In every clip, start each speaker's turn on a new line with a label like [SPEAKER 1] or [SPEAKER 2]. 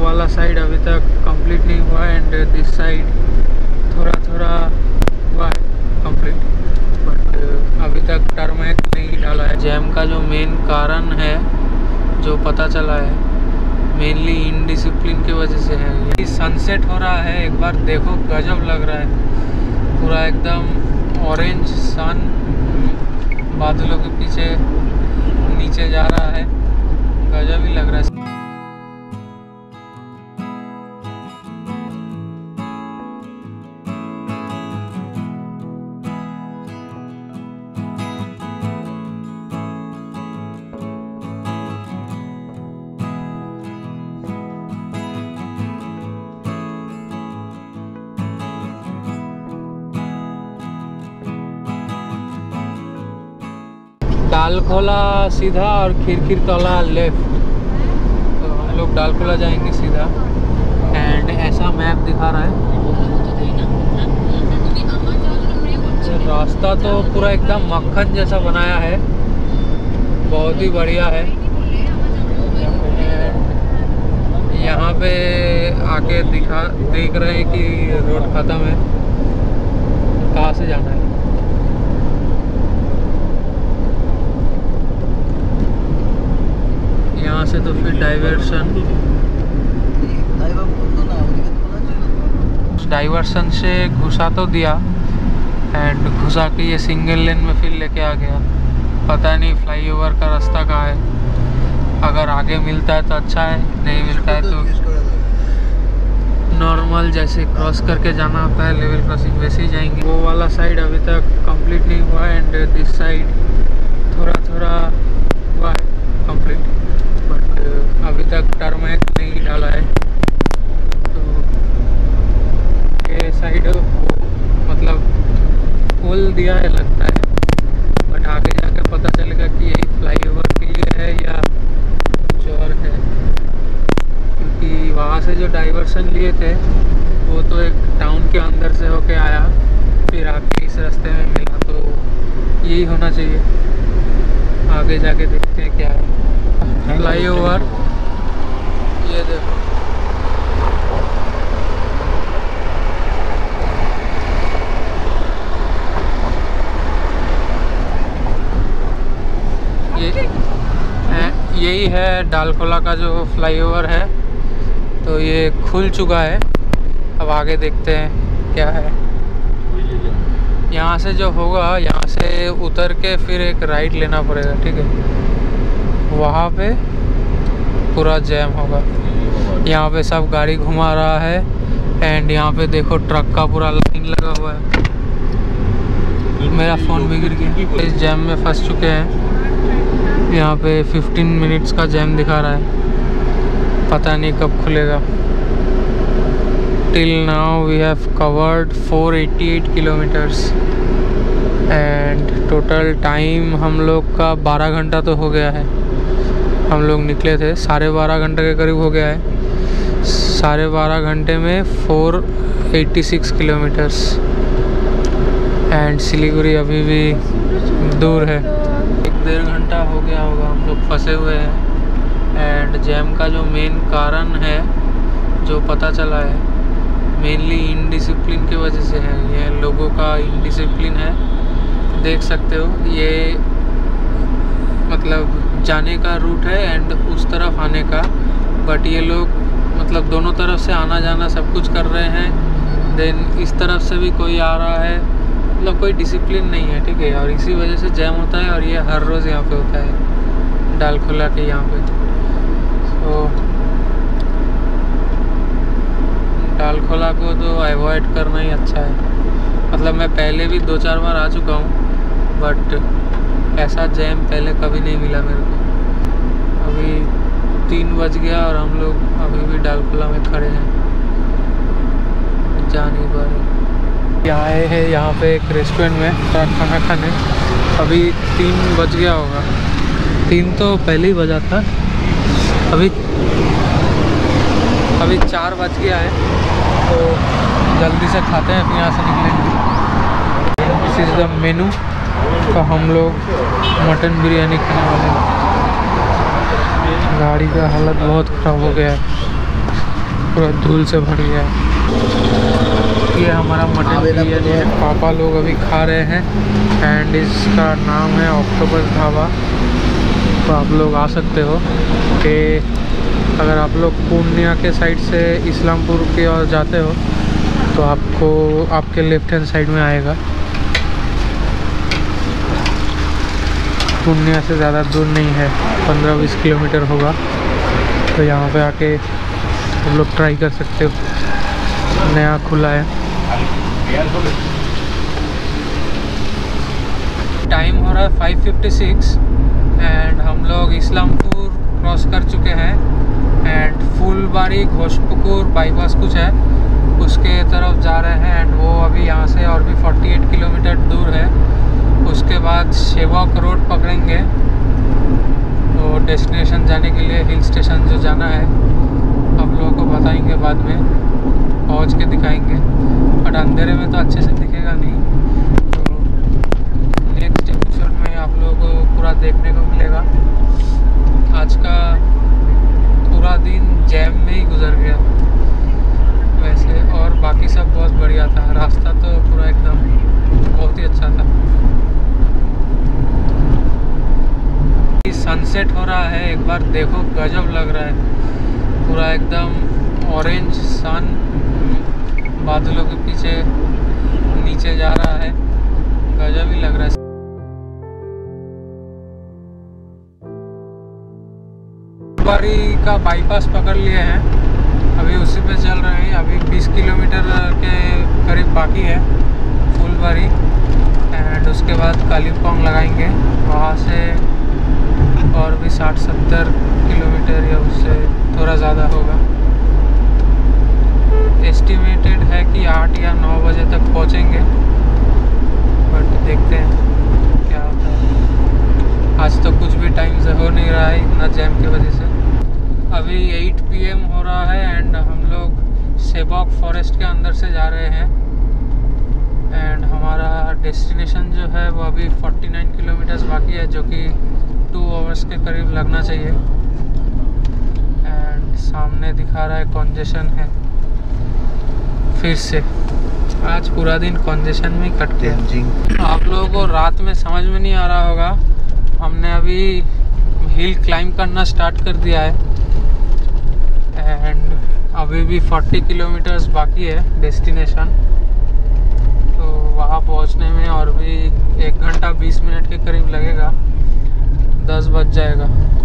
[SPEAKER 1] वाला साइड अभी तक कंप्लीट नहीं हुआ है एंड दिस साइड थोड़ा थोड़ा हुआ है कंप्लीट, बट अभी तक टर्माइक नहीं डाला है। जैम का जो मेन कारण है जो पता चला है मेनली इनडिसिप्लिन की वजह से है। ये सनसेट हो रहा है, एक बार देखो गजब लग रहा है, पूरा एकदम ऑरेंज सन बादलों के पीछे नीचे जा रहा है, गजब ही लग रहा है। डालखोला सीधा और खिरखिरतला लेफ्ट, तो हम लोग डालखोला जाएंगे सीधा। एंड ऐसा मैप दिखा रहा है, रास्ता तो पूरा एकदम मक्खन जैसा बनाया है, बहुत ही बढ़िया है। यहाँ पे आके देख रहे हैं कि रोड ख़त्म है, कहाँ से जाना है। यहाँ से तो फिर डाइवर्सन से घुसा तो दिया एंड घुसा के ये सिंगल लेन में फिर लेके आ गया। पता नहीं फ्लाईओवर का रास्ता कहाँ है, अगर आगे मिलता है तो अच्छा है, नहीं मिलता है तो नॉर्मल जैसे क्रॉस करके जाना होता है लेवल क्रॉसिंग वैसे ही जाएंगे। वो वाला साइड अभी तक कंप्लीट नहीं हुआ है एंड दिस साइड थोड़ा थोड़ा हुआ है कंप्लीट, बट अभी तक टर्माइक नहीं डाला है। तो ये साइड मतलब खोल दिया है लगता है, बट आगे जाके पता चलेगा कि यही फ्लाईओवर के लिए है या कुछ और है, क्योंकि वहाँ से जो डाइवर्सन लिए थे वो तो एक टाउन के अंदर से होके आया, फिर आके इस रास्ते में मिला, तो यही होना चाहिए। आगे जाके देखते हैं क्या है। फ्लाईओवर ये देखो, यही है डालखोला का जो फ्लाईओवर है, तो ये खुल चुका है। अब आगे देखते हैं क्या है। यहाँ से जो होगा, यहाँ से उतर के फिर एक राइट लेना पड़ेगा, ठीक है। वहाँ पे पूरा जैम होगा, यहाँ पे सब गाड़ी घुमा रहा है एंड यहाँ पे देखो ट्रक का पूरा लाइन लगा हुआ है। मेरा फ़ोन भी गिर गया। इस जैम में फंस चुके हैं। यहाँ पे 15 मिनट्स का जैम दिखा रहा है, पता नहीं कब खुलेगा। Till now we have covered 488 kilometres and total time हम लोग का 12 घंटा तो हो गया है। हम लोग निकले थे 12.5 घंटे के करीब हो गया है। 12.5 घंटे में 486 किलोमीटर्स एंड सिलीगुड़ी अभी भी दूर है। 1.5 घंटा हो गया होगा हम लोग फंसे हुए हैं एंड जैम का जो मेन कारण है जो पता चला है मेनली इनडिसिप्लिन की वजह से है। ये लोगों का इनडिसिप्लिन है, देख सकते हो। ये मतलब जाने का रूट है एंड उस तरफ आने का, बट ये लोग मतलब दोनों तरफ से आना जाना सब कुछ कर रहे हैं। देन इस तरफ से भी कोई आ रहा है, मतलब कोई डिसिप्लिन नहीं है, ठीक है। और इसी वजह से जैम होता है और ये हर रोज़ यहाँ पे होता है डालखोला के यहाँ पे। तो डालखोला को तो अवॉइड करना ही अच्छा है। मतलब मैं पहले भी 2-4 बार आ चुका हूँ, बट ऐसा जैम पहले कभी नहीं मिला मेरे को। अभी 3 बज गया और हम लोग अभी भी डालखोला में खड़े हैं, जा नहीं पा रहे। आए हैं यहाँ पे एक रेस्टोरेंट में खाना खाने। अभी 3 बज गया होगा, 3 तो पहले ही बजा था। अभी 4 बज गया है, तो जल्दी से खाते हैं फिर यहाँ से निकलेंगे। This is the menu. तो हम लोग मटन बिरयानी खाने वाले हैं। गाड़ी का हालत बहुत ख़राब हो गया है। पूरा धूल से भर गया है। ये हमारा मटन बिरयानी है, पापा लोग अभी खा रहे हैं एंड इसका नाम है ऑक्टोपस ढाबा। तो आप लोग आ सकते हो कि अगर आप लोग पूर्णिया के साइड से इस्लामपुर की ओर जाते हो तो आपको आपके लेफ्ट हैंड साइड में आएगा। पूर्णिया से ज़्यादा दूर नहीं है, 15-20 किलोमीटर होगा। तो यहाँ पे आके आप लोग ट्राई कर सकते हो, नया खुला है। टाइम हो रहा है 5:56 एंड हम लोग इस्लामपुर क्रॉस कर चुके हैं एंड फुलबाड़ी घोषपुकुर बाईपास कुछ है उसके तरफ जा रहे हैं एंड वो अभी यहाँ से और भी 48 किलोमीटर दूर है। उसके बाद शेवक रोड पकड़ेंगे तो डेस्टिनेशन जाने के लिए हिल स्टेशन जो जाना है आप लोगों को बताएंगे, बाद में पहुँच के दिखाएंगे। बट अंधेरे में तो अच्छे से दिखेगा नहीं, तो नेक्स्ट एपिसोड में आप लोगों को पूरा देखने को मिलेगा। आज का पूरा दिन जैम में ही गुजर गया वैसे, और बाकी सब बहुत बढ़िया था। रास्ता तो पूरा एकदम बहुत ही अच्छा था। सनसेट हो रहा है, एक बार देखो, गजब लग रहा है। पूरा एकदम ऑरेंज सन बादलों के पीछे नीचे जा रहा है, गजब ही लग रहा है। फुलबाड़ी का बाईपास पकड़ लिए हैं, अभी उसी पे चल रहे हैं। अभी 20 किलोमीटर के करीब बाकी है फुलबाड़ी एंड उसके बाद कालिम्पोंग लगाएंगे। वहाँ से और भी 60-70 किलोमीटर या उससे थोड़ा ज़्यादा होगा। एस्टिमेटेड है कि 8 या 9 बजे तक पहुँचेंगे, बट देखते हैं क्या होता है। आज तो कुछ भी टाइम से हो नहीं रहा है इतना जैम की वजह से। अभी 8 PM हो रहा है एंड हम लोग शेवक फॉरेस्ट के अंदर से जा रहे हैं एंड हमारा डेस्टिनेशन जो है वो अभी 49 किलोमीटर्स बाकी है, जो कि 2 आवर्स के करीब लगना चाहिए। एंड सामने दिखा रहा है कंजेशन है फिर से। आज पूरा दिन कंजेशन में कट गया। आप लोगों को रात में समझ में नहीं आ रहा होगा, हमने अभी हिल क्लाइंब करना स्टार्ट कर दिया है एंड अभी भी 40 किलोमीटर्स बाकी है डेस्टिनेशन। तो वहाँ पहुँचने में और भी 1 घंटा 20 मिनट के करीब लगेगा, 10 बज जाएगा।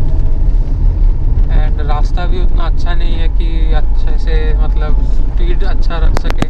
[SPEAKER 1] एंड रास्ता भी उतना अच्छा नहीं है कि अच्छे से मतलब स्पीड अच्छा रख सके।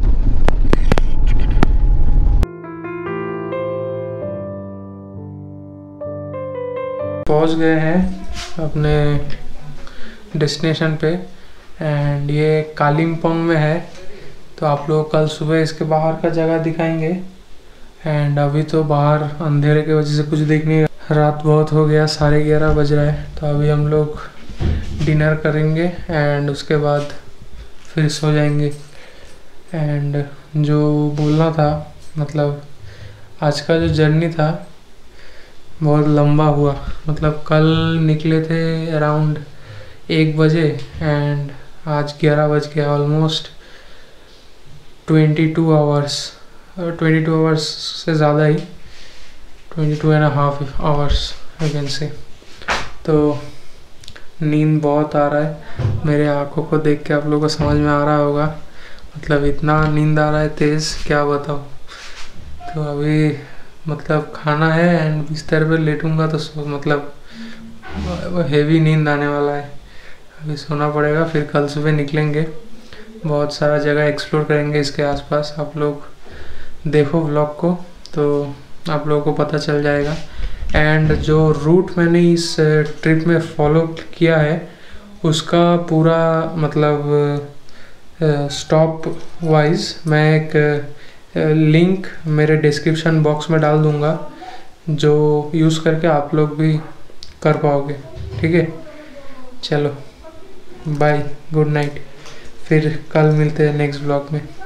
[SPEAKER 1] पहुंच गए हैं अपने डेस्टिनेशन पे एंड ये कालिम्पोंग में है। तो आप लोग कल सुबह इसके बाहर का जगह दिखाएंगे एंड अभी तो बाहर अंधेरे की वजह से कुछ दिख नहीं रहा। रात बहुत हो गया, 11:30 बज रहा है। तो अभी हम लोग डिनर करेंगे एंड उसके बाद फिर सो जाएंगे। एंड जो बोलना था, मतलब आज का जो जर्नी था बहुत लंबा हुआ। मतलब कल निकले थे अराउंड 1 बजे एंड आज 11 बज गया। ऑलमोस्ट 22 आवर्स से ज़्यादा ही, 22.5 आवर्स आई कैन से। तो नींद बहुत आ रहा है, मेरे आँखों को देख के आप लोगों को समझ में आ रहा होगा। मतलब इतना नींद आ रहा है तेज़, क्या बताऊँ। तो अभी मतलब खाना है एंड बिस्तर पे लेटूंगा तो मतलब हेवी नींद आने वाला है। अभी सोना पड़ेगा, फिर कल सुबह निकलेंगे। बहुत सारा जगह एक्सप्लोर करेंगे इसके आसपास। आप लोग देखो व्लॉग को तो आप लोगों को पता चल जाएगा। एंड जो रूट मैंने इस ट्रिप में फॉलो किया है उसका पूरा मतलब स्टॉप वाइज मैं एक लिंक मेरे डिस्क्रिप्शन बॉक्स में डाल दूंगा, जो यूज़ करके आप लोग भी कर पाओगे। ठीक है, चलो बाय, गुड नाइट। फिर कल मिलते हैं नेक्स्ट ब्लॉग में।